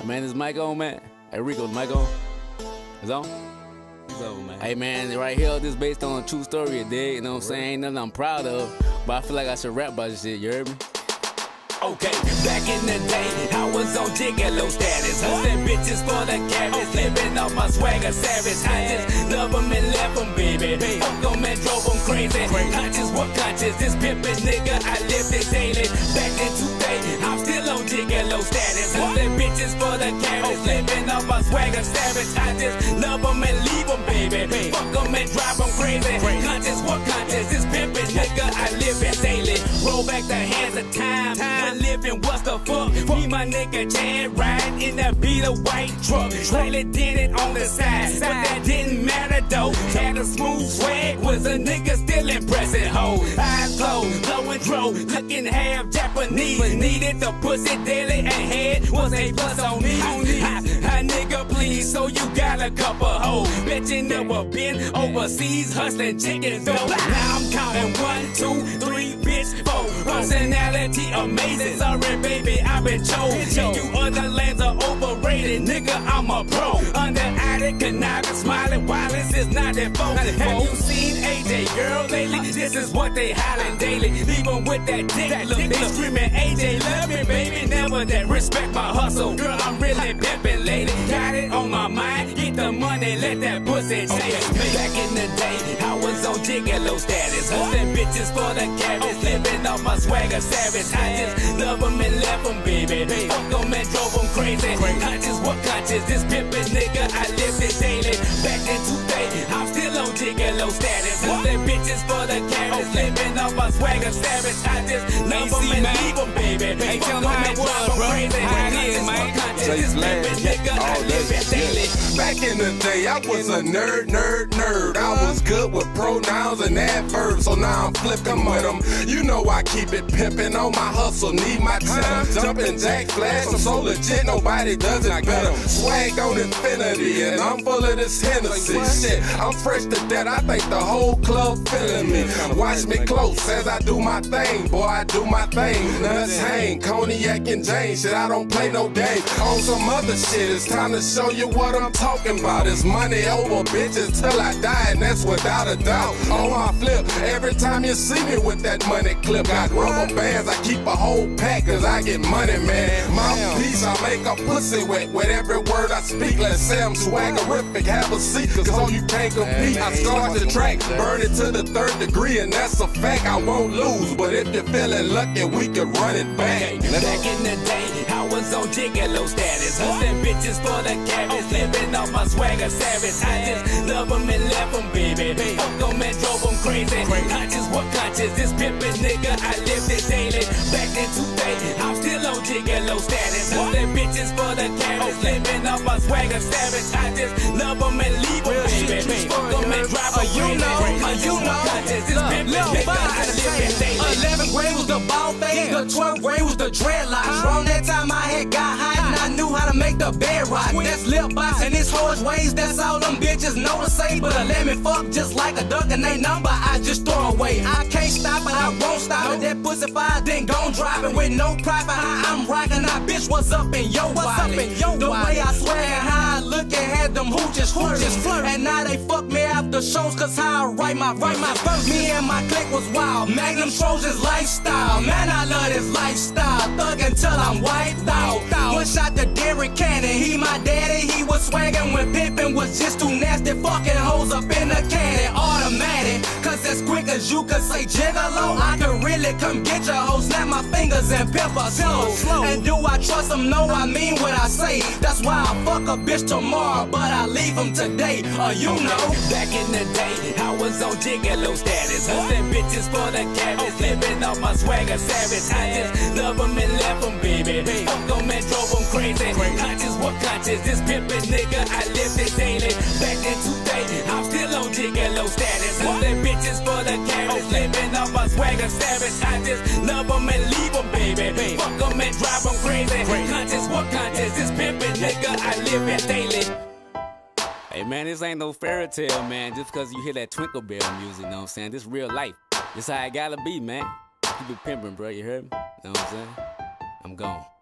Man, is mic on, man? Hey, Rico, mic on? It's on? It's over, man. Hey, man, right here, this based on a true story, you know what I'm saying? Ain't nothing I'm proud of, but I feel like I should rap about this shit, you heard me? Okay, back in the day, I was on gigolo status, hustling bitches for the cabbage, living off my swagger savage. I just love them and left them, baby. Fuck them and drove them crazy. Conscious, what conscious? This pimpin' nigga, I live it daily. Back in today, I'm still on gigolo status, hustling bitches for the cabbage, living off my swagger savage. I just love them and leave them, baby. Fuck them and drive them crazy. Conscious, what conscious? This pimpin' nigga, I live it daily. Roll back the hands of time. Living, what's the fuck? Me, my nigga Chad, riding in that beat of white truck. Trailer did it on the side, but that didn't matter though. Had a smooth swag, was a nigga still impressing hoes. Eyes closed, blowing dro, looking half Japanese. Needed the pussy daily and head was a plus on me. Hi, nigga, please, so you got a couple hoes. Bet you never been overseas hustling chicken dough. Now I'm counting 1, 2, 3, bitch, 4. Personality amazing. Sorry, baby, I've been chosen. You other lanes are overrated, nigga. I'm a pro. Under addict, conniving, smiling, wireless is not that phone. Have you seen AJ, girl, lately? This is what they hollering daily. Even with that dick look, they screaming, AJ, love me, baby. Never that respect my hustle. Girl, I'm really pimpin', lady. Got it on my mind. Get the money, let that pussy chase me. Back in the day, I was on gigolo status, hustling bitches for the cabbage, living off my swagger savage. I just love them and left them, baby. Fuck them and drove them crazy. Conscious, what conscious? This pimpin' nigga, I live it daily. Back in today, I'm still on gigolo status, hustling bitches for the cabbage, living off my swagger savage. I just love them and leave them, baby. Hey, tell Fuck them them how and it was, drive them bro. crazy. How it Conscious, is, what man. conscious? This pimpin' nigga, I live it daily. Back in the day, I was a nerd. I was good with pronouns and adverbs, so now I'm flipping with them. You know I keep it pimping on my hustle, need my time. Jumping jack flash, I'm so legit, nobody does it better. Swag on infinity, and I'm full of this Hennessy. Shit, I'm fresh to death, I think the whole club feeling me. Watch me close as I do my thing, boy, I do my thing. Nuts hang, cognac and Jane, shit, I don't play no games. On some other shit, it's time to show you what I'm talking about. It's money over bitches till I die, and that's without a doubt. On my flip, every time you see me with that money clip, got rubber bands, I keep a whole pack, cause I get money, man. Mouthpiece, I make a pussy wet with every word I speak. Let's say I'm swaggerific, have a seat, cause oh, you can't compete. I start the track, burn it to the 3rd degree, and that's a fact, I won't lose. But if you're feeling lucky, we could run it back. Back in the day, I was on gigolo status, hustling bitches for the cabbage, living off my swagger savage. I just love them and left them, baby. Fuck them and drove them crazy. Conscious, what conscious? This pimpin' nigga, I live it daily. Back in today, I'm still on gigolo status, hustling bitches for the cabbage, living off my swagger savage. I just love them and leave them, baby. Fuck them and drive them crazy. Conscious, what conscious? This pimpin' nigga, I live it daily. 11th grade was the ball fade, the 12th grade was the dreadlocks. Around that time I had got high and I knew how to make the bed rock. That's lip box and it's horse ways, that's all them bitches know to say. But let me fuck just like a duck and they number I just throw away. I can't stop it, I won't stop it. That pussy fire then gon' drop it with no profit. How I'm rockin', that bitch, what's up in your body? The way I swear and how I look and had them hooches flirt. And now they fuck me after shows cause how I write my verse. Me and my clique was wild, Magnum Trojans lifestyle. Man, I love this lifestyle, thug until I'm wiped out. One shot to Derrick Cannon, he my daddy, he was swaggin' when pimpin' was just too nasty. Fucking hoes up in the cannon, automatic. Cause as quick as you could say gigolo, I could really come get your hoe, snap my fingers and pimp her slow. And do I trust them? No, I mean what I say. That's why I fuck a bitch tomorrow, but I leave them today, you know. Back in the day, I was on gigolo status, hustling bitches for the cabbage, living off my swagger savage. I just love them and left them, baby. Fuck them and drove them crazy. Conscious, what conscious? This pimpin' nigga, I live it daily. Back in today, I'm still on gigolo status, hustling bitches for the cabbage, living off my swagger savage. I just love them and leave them, baby. Fuck them and drive them crazy. Conscious, what conscious? This pimpin' nigga, I live it daily. Hey, man, this ain't no fairy tale, man, just because you hear that Twinkle Bell music, you know what I'm saying? This real life. This how it gotta be, man. Keep it pimpin', bro, you heard me? You know what I'm saying? I'm gone.